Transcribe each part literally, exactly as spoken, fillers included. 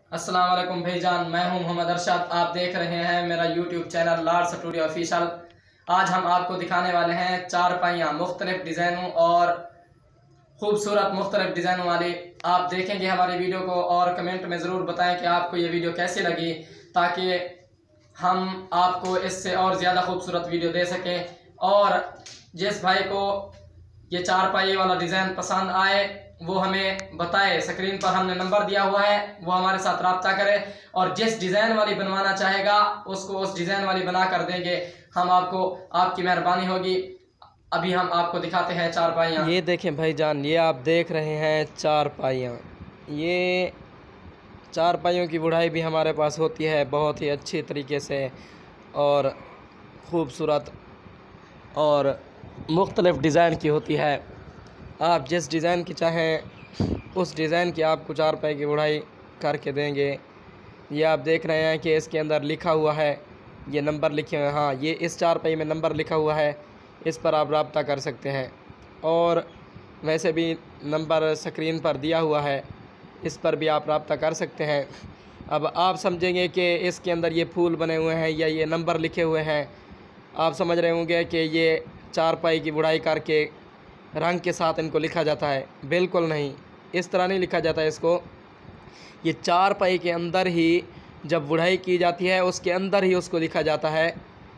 अस्सलाम वालेकुम भाईजान, मैं हूं मोहम्मद अरशद। आप देख रहे हैं मेरा YouTube channel Lord studio official. आज हम आपको दिखाने वाले हैं चार पाइयाँ मुख्तलिफ डिज़ाइनों और ख़ूबसूरत मुख्तलिफ डिज़ाइनों वाली। आप देखेंगे हमारी वीडियो को और कमेंट में ज़रूर बताएं कि आपको ये वीडियो कैसी लगी, ताकि हम आपको इससे और ज़्यादा खूबसूरत वीडियो दे सकें। और जिस भाई को ये चार पाई वाला डिज़ाइन पसंद आए वो हमें बताए, स्क्रीन पर हमने नंबर दिया हुआ है, वो हमारे साथ रब्ता करे और जिस डिज़ाइन वाली बनवाना चाहेगा उसको उस डिज़ाइन वाली बना कर देंगे। हम आपको, आपकी मेहरबानी होगी। अभी हम आपको दिखाते हैं चार पाइयाँ। ये देखें भाईजान, ये आप देख रहे हैं चार पाइयाँ। ये चार पाइयों की बुढ़ाई भी हमारे पास होती है बहुत ही अच्छी तरीके से और ख़ूबसूरत और मुख्तलिफ़ डिज़ाइन की होती है। आप जिस डिज़ाइन की चाहें उस डिज़ाइन की आपको चार पाई की बुढ़ाई करके देंगे। ये आप देख रहे हैं कि इसके अंदर लिखा हुआ है, ये नंबर लिखे हुए हैं। हाँ, ये इस चार पाई में नंबर लिखा हुआ है, इस पर आप रब्ता कर सकते हैं। और वैसे भी नंबर स्क्रीन पर दिया हुआ है, इस पर भी आप रब्ता कर सकते हैं। अब आप समझेंगे कि इसके अंदर ये फूल बने हुए हैं या ये नंबर लिखे हुए हैं। आप समझ रहे होंगे कि ये चार पाई की बुढ़ाई करके रंग के साथ इनको लिखा जाता है। बिल्कुल नहीं, इस तरह नहीं लिखा जाता है इसको। ये चार पाई के अंदर ही जब बुढ़ाई की जाती है उसके अंदर ही उसको लिखा जाता है,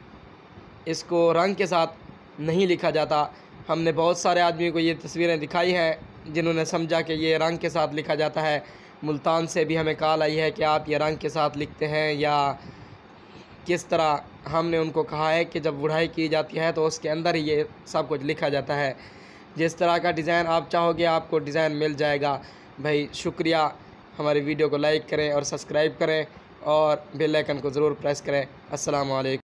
इसको रंग के साथ नहीं लिखा जाता। हमने बहुत सारे आदमियों को ये तस्वीरें दिखाई हैं जिन्होंने समझा कि ये रंग के साथ लिखा जाता है। मुल्तान से भी हमें कॉल आई है कि आप ये रंग के साथ लिखते हैं या किस तरह। हमने उनको कहा है कि जब बुढ़ाई की जाती है तो उसके अंदर ही ये सब कुछ लिखा जाता है। जिस तरह का डिज़ाइन आप चाहोगे आपको डिज़ाइन मिल जाएगा। भाई शुक्रिया, हमारी वीडियो को लाइक करें और सब्सक्राइब करें और बेल आइकन को ज़रूर प्रेस करें। अस्सलाम वालेकुम।